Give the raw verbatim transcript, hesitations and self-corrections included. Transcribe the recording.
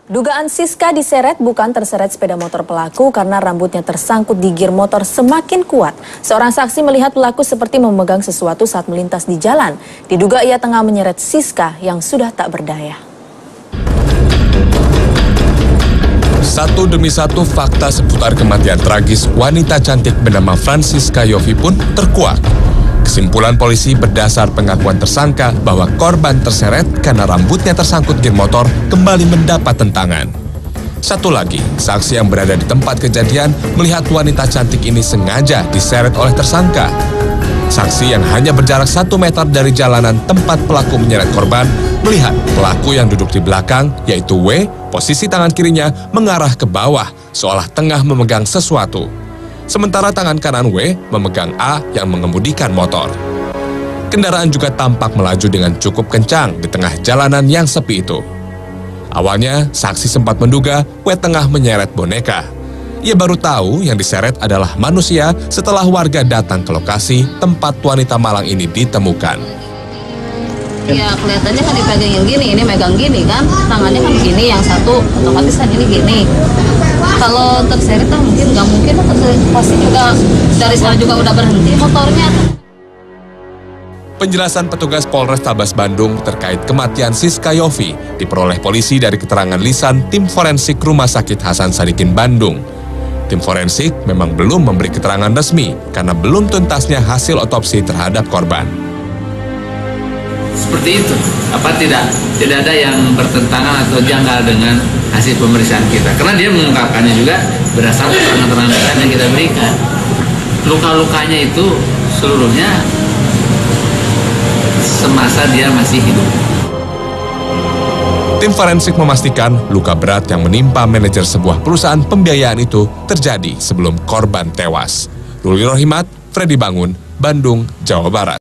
Dugaan Siska diseret bukan terseret sepeda motor pelaku karena rambutnya tersangkut di gir motor semakin kuat. Seorang saksi melihat pelaku seperti memegang sesuatu saat melintas di jalan. Diduga ia tengah menyeret Siska yang sudah tak berdaya. Satu demi satu fakta seputar kematian tragis wanita cantik bernama Francisca Yofi pun terkuak. Kesimpulan polisi berdasar pengakuan tersangka bahwa korban terseret karena rambutnya tersangkut gir motor kembali mendapat tentangan. Satu lagi, saksi yang berada di tempat kejadian melihat wanita cantik ini sengaja diseret oleh tersangka. Saksi yang hanya berjarak satu meter dari jalanan tempat pelaku menyeret korban melihat pelaku yang duduk di belakang, yaitu W, posisi tangan kirinya mengarah ke bawah seolah tengah memegang sesuatu. Sementara tangan kanan W memegang A yang mengemudikan motor. Kendaraan juga tampak melaju dengan cukup kencang di tengah jalanan yang sepi itu. Awalnya, saksi sempat menduga W tengah menyeret boneka. Ia baru tahu yang diseret adalah manusia setelah warga datang ke lokasi tempat wanita malang ini ditemukan. Ya kelihatannya kan dipegang yang gini, ini megang gini kan, tangannya kan gini, yang satu otomatis kan ini gini. Kalau terseret kan mungkin nggak mungkin, pasti juga dari sana juga udah berhenti motornya. Penjelasan petugas Polrestabes Bandung terkait kematian Siska Yofi diperoleh polisi dari keterangan lisan tim forensik Rumah Sakit Hasan Sadikin Bandung. Tim forensik memang belum memberi keterangan resmi karena belum tuntasnya hasil otopsi terhadap korban. Seperti itu, apa tidak tidak ada yang bertentangan atau janggal dengan hasil pemeriksaan kita, karena dia mengungkapkannya juga berdasarkan keterangan-keterangan yang kita berikan. Luka-lukanya itu seluruhnya semasa dia masih hidup. Tim forensik memastikan luka berat yang menimpa manajer sebuah perusahaan pembiayaan itu terjadi sebelum korban tewas. Ruli Rohimat, Freddy Bangun, Bandung, Jawa Barat.